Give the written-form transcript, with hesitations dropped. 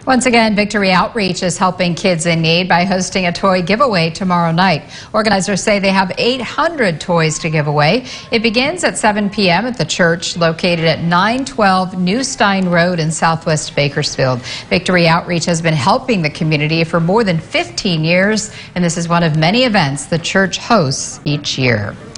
Once again, Victory Outreach is helping kids in need by hosting a toy giveaway tomorrow night. Organizers say they have 800 toys to give away. It begins at 7 p.m. at the church located at 912 New Stein Road in Southwest Bakersfield. Victory Outreach has been helping the community for more than 15 years, and this is one of many events the church hosts each year.